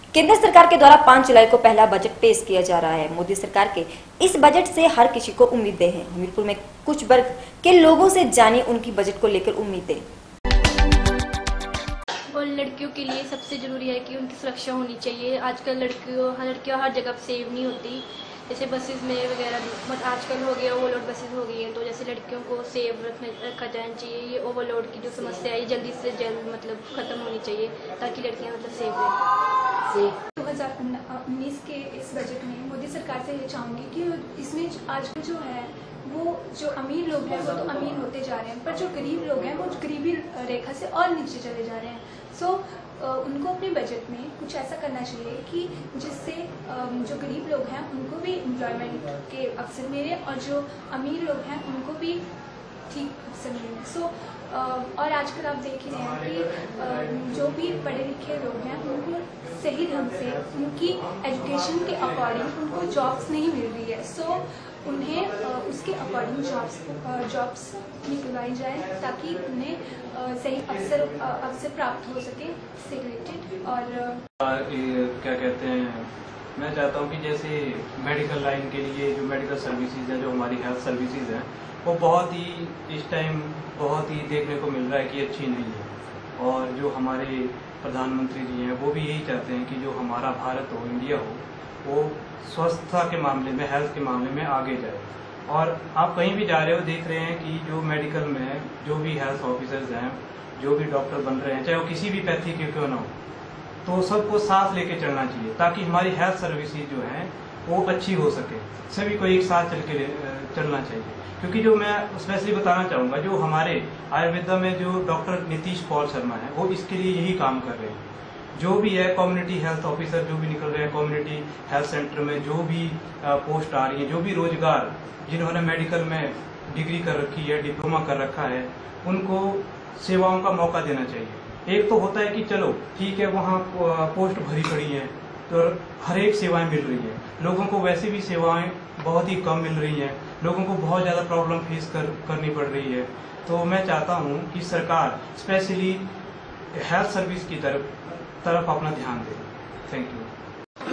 केंद्र सरकार के द्वारा 5 जुलाई को पहला बजट पेश किया जा रहा है। मोदी सरकार के इस बजट से हर किसी को उम्मीदें हैं। हमीरपुर में कुछ वर्ग के लोगों से जानिए उनकी बजट को लेकर उम्मीदें। और लड़कियों के लिए सबसे ज़रूरी है कि उनकी सुरक्षा होनी चाहिए। आजकल लड़कियां हर जगह सेव नहीं होती, जैसे बसेस में वगैरह बट आजकल हो गया ओवरलोड बसेस हो गई हैं, तो जैसे लड़कियों को सेव रखा जाना चाहिए। ये ओवरलोड की जो समस्या है ये जल्दी से जल्द मतलब ख़त्म होनी चाहिए ताकि लड़कियां मतलब सेव रहें। 2019 के इस बजट में मोदी सरकार से ये चाहूँगी कि इसमें आजकल जो है वो जो अमीर लोग हैं वो तो अमीर होते जा रहे हैं, पर जो गरीब लोग हैं वो गरीबी रेखा से और नीचे चले जा रहे हैं। सो उनको अपने बजट में कुछ ऐसा करना चाहिए कि जिससे जो गरीब लोग हैं उनको भी एम्प्लॉयमेंट के अवसर मिले और जो अमीर लोग हैं उनको भी ठीक अवसर मिले। सो और आजकल आप देख ही रहे हैं कि जो भी पढ़े लिखे लोग हैं उनको सही ढंग से उनकी एजुकेशन के अकॉर्डिंग उनको जॉब्स नहीं मिल रही है। सो उन्हें उसके अकॉर्डिंग जॉब्स निकलवाई जाए ताकि उन्हें सही अवसर प्राप्त हो सके इससे रिलेटेड। और क्या कहते हैं, मैं चाहता हूँ कि जैसे मेडिकल लाइन के लिए जो मेडिकल सर्विसेज है, जो हमारी हेल्थ सर्विसेज हैं, वो बहुत ही इस टाइम बहुत ही देखने को मिल रहा है कि अच्छी नहीं है। और जो हमारे प्रधानमंत्री जी हैं वो भी यही चाहते हैं कि जो हमारा भारत हो, इंडिया हो, वो स्वास्थ्य के मामले में, हेल्थ के मामले में आगे जाए। और आप कहीं भी जा रहे हो देख रहे हैं कि जो मेडिकल में जो भी हेल्थ ऑफिसर्स हैं, जो भी डॉक्टर बन रहे हैं, चाहे वो किसी भी पैथी के क्यों ना हो, तो सबको साथ लेके चलना चाहिए ताकि हमारी हेल्थ सर्विसेज जो हैं वो अच्छी हो सके। सभी को एक साथ चल के चलना चाहिए। क्योंकि जो मैं स्पेशली बताना चाहूँगा, जो हमारे आयुर्वेदा में जो डॉक्टर नीतीश पॉल शर्मा है वो इसके लिए यही काम कर रहे हैं। जो भी है कम्युनिटी हेल्थ ऑफिसर जो भी निकल रहे हैं, कम्युनिटी हेल्थ सेंटर में जो भी पोस्ट आ रही है, जो भी रोजगार जिन्होंने मेडिकल में डिग्री कर रखी है, डिप्लोमा कर रखा है, उनको सेवाओं का मौका देना चाहिए। एक तो होता है कि चलो ठीक है वहाँ पोस्ट भरी पड़ी है तो हर एक सेवाएं मिल रही है, लोगों को वैसे भी सेवाएं बहुत ही कम मिल रही हैं, लोगों को बहुत ज़्यादा प्रॉब्लम फेस करनी पड़ रही है। तो मैं चाहता हूँ कि सरकार स्पेशली हेल्थ सर्विस की तरफ अपना ध्यान दे। Thank you.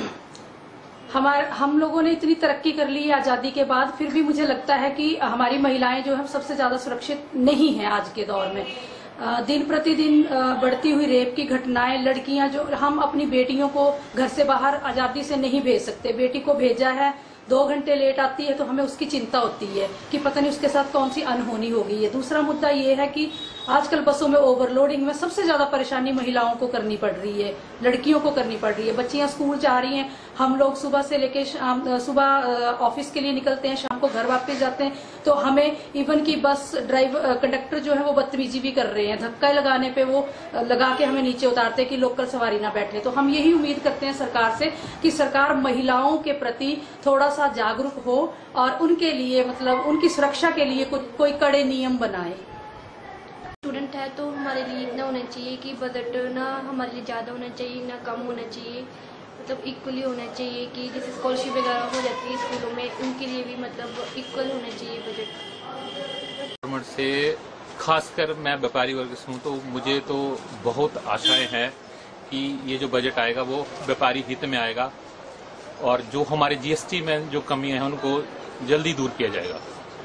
हम लोगों ने इतनी तरक्की कर ली है आजादी के बाद, फिर भी मुझे लगता है कि हमारी महिलाएं जो है सबसे ज्यादा सुरक्षित नहीं है आज के दौर में। दिन प्रतिदिन बढ़ती हुई रेप की घटनाएं, लड़कियां जो हम अपनी बेटियों को घर से बाहर आजादी से नहीं भेज सकते। बेटी को भेजा है 2 घंटे लेट आती है तो हमें उसकी चिंता होती है कि पता नहीं उसके साथ कौन सी अनहोनी हो गई है। दूसरा मुद्दा ये है कि आजकल बसों में ओवरलोडिंग में सबसे ज्यादा परेशानी महिलाओं को करनी पड़ रही है, लड़कियों को करनी पड़ रही है। बच्चियां स्कूल जा रही हैं, हम लोग सुबह से लेके शाम, सुबह ऑफिस के लिए निकलते हैं, शाम को घर वापस जाते हैं, तो हमें इवन की बस कंडक्टर जो है वो बदतमीजी भी कर रहे हैं। धक्का लगाने पे वो लगा के हमें नीचे उतारते हैं कि लोकल सवारी ना बैठे। तो हम यही उम्मीद करते हैं सरकार से कि सरकार महिलाओं के प्रति थोड़ा सा जागरूक हो और उनके लिए मतलब उनकी सुरक्षा के लिए कोई कड़े नियम बनाए। स्टूडेंट है तो हमारे लिए इतना होना चाहिए कि बजट ना हमारे लिए ज़्यादा होना चाहिए ना कम होना चाहिए, मतलब इक्वली होना चाहिए कि जैसे स्कॉलरशिप वगैरह हो जाती है स्कूलों में, उनके लिए भी मतलब इक्वल होना चाहिए बजट। गवर्नमेंट से खासकर मैं व्यापारी वर्ग से हूँ तो मुझे तो बहुत आशाएं हैं कि ये जो बजट आएगा वो व्यापारी हित में आएगा और जो हमारे जीएसटी में जो कमियां हैं उनको जल्दी दूर किया जाएगा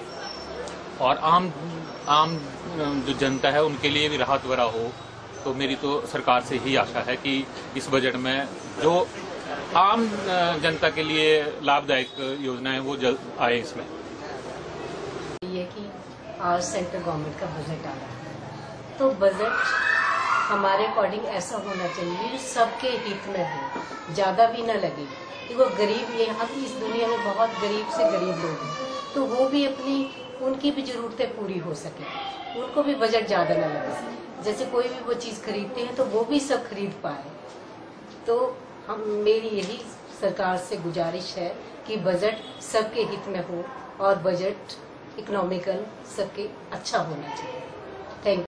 और आम जो जनता है उनके लिए भी राहत भरा हो। तो मेरी तो सरकार से ही आशा है कि इस बजट में जो आम जनता के लिए लाभदायक योजनाएं वो जल्द आए इसमें। ये कि आज सेंट्रल गवर्नमेंट का बजट आ रहा है तो बजट हमारे अकॉर्डिंग ऐसा होना चाहिए सबके हित में हो, ज्यादा भी न लगे। देखो गरीब, यहाँ भी इस दुनिया में बहुत गरीब से गरीब लोग हैं तो वो भी उनकी भी जरूरतें पूरी हो सके, उनको भी बजट ज्यादा न लगे। जैसे कोई भी वो चीज खरीदते हैं तो वो भी सब खरीद पाए। तो मेरी यही सरकार से गुजारिश है कि बजट सबके हित में हो और बजट इकोनॉमिकल सबके अच्छा होना चाहिए। Thank you.